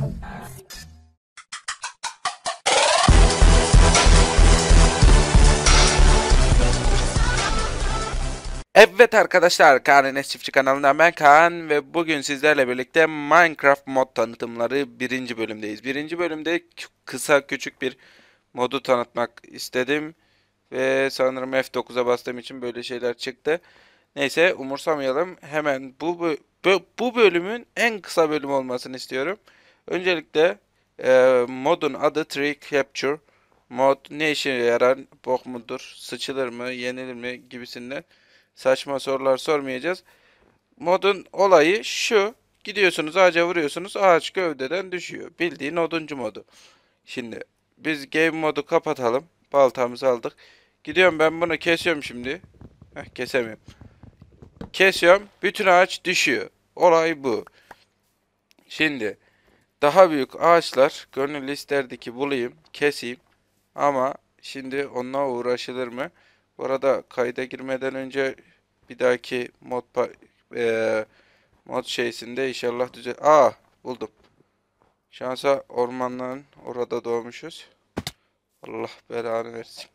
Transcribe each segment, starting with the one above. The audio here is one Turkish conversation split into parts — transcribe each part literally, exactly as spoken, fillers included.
Evet arkadaşlar, Kaan Enes Çiftçi kanalından ben Kaan ve bugün sizlerle birlikte Minecraft mod tanıtımları birinci bölümdeyiz. Birinci bölümde kü- kısa küçük bir modu tanıtmak istedim ve sanırım F dokuza bastığım için böyle şeyler çıktı. Neyse umursamayalım. Hemen bu bö- bö- bu bölümün en kısa bölüm olmasını istiyorum. Öncelikle e, modun adı Tree Capture. Mod ne işe yarar? Bok mudur? Sıçılır mı? Yenilir mi? Gibisinden saçma sorular sormayacağız. Modun olayı şu. Gidiyorsunuz ağaca vuruyorsunuz. Ağaç gövdeden düşüyor. Bildiğin oduncu modu. Şimdi biz game modu kapatalım. Baltamızı aldık. Gidiyorum ben bunu kesiyorum şimdi. Heh, kesemiyorum. Kesiyorum. Bütün ağaç düşüyor. Olay bu. Şimdi daha büyük ağaçlar gönül isterdi ki bulayım, keseyim. Ama şimdi onunla uğraşılır mı? Bu arada kayda girmeden önce bir dahaki mod pa- eee, mod şeysinde inşallah düze... Aa, buldum. Şansa ormanların orada doğmuşuz. Allah belanı versin.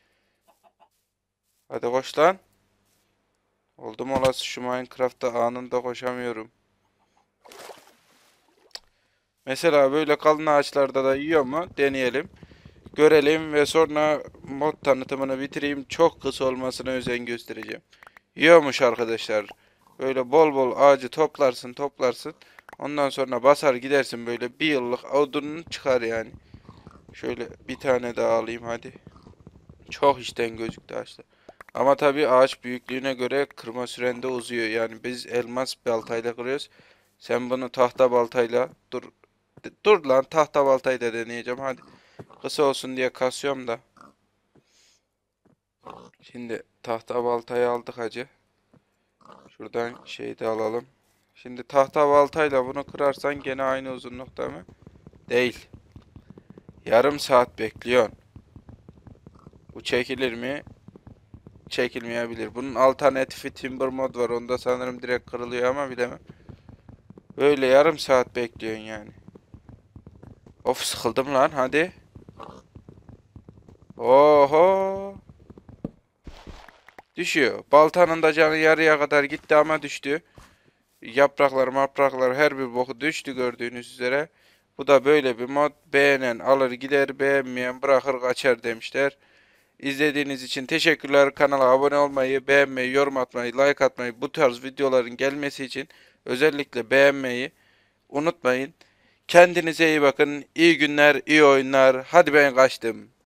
Hadi koş lan. Oldum olası şu Minecraft'ta anında koşamıyorum. Mesela böyle kalın ağaçlarda da yiyor mu? Deneyelim. Görelim ve sonra mod tanıtımını bitireyim. Çok kısa olmasına özen göstereceğim. Yiyormuş arkadaşlar. Böyle bol bol ağacı toplarsın toplarsın. Ondan sonra basar gidersin böyle bir yıllık odunun çıkar yani. Şöyle bir tane daha alayım hadi. Çok işten gözüktü ağaçlar. Ama tabii ağaç büyüklüğüne göre kırma sürende uzuyor. Yani biz elmas baltayla kırıyoruz. Sen bunu tahta baltayla dur. Dur lan, tahta baltayı da deneyeceğim hadi. Kısa olsun diye kasıyorum da. Şimdi tahta baltayı aldık hacı. Şuradan şeyi de alalım. Şimdi tahta baltayla bunu kırarsan gene aynı uzunlukta mı? Değil. Yarım saat bekliyorsun. Bu çekilir mi? Çekilmeyebilir. Bunun alternatifi Timber mod var. Onda sanırım direkt kırılıyor ama bilemem. Böyle yarım saat bekliyorsun yani. Of, sıkıldım lan, hadi. Oho. Düşüyor. Baltanın da canı yarıya kadar gitti ama düştü. Yapraklar mapraklar her bir boku düştü gördüğünüz üzere. Bu da böyle bir mod. Beğenen alır gider, beğenmeyen bırakır kaçar demişler. İzlediğiniz için teşekkürler. Kanala abone olmayı, beğenmeyi, yorum atmayı, like atmayı, bu tarz videoların gelmesi için özellikle beğenmeyi unutmayın. Kendinize iyi bakın. İyi günler, iyi oyunlar. Hadi ben kaçtım.